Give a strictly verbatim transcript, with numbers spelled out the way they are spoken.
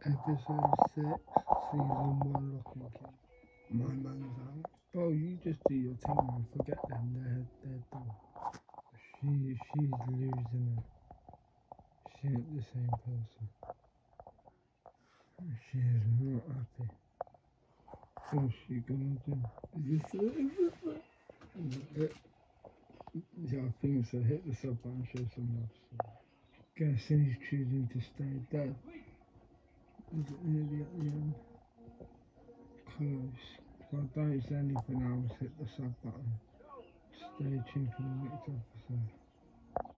Episode six, season one, Locke and Key. My man's out. Bro, you just do your thing, man. Forget them. They're, they're done. She, she's losing it. She ain't the same person. She is not happy. What's she gonna do? Is this it? Is this it? Is it? Yeah, I think so. Hit the sub button, show some love. So. Guessing he's choosing to stay dead. Is it nearly at the end? Close. If I don't say anything else, hit the sub button. Stay tuned for the next episode.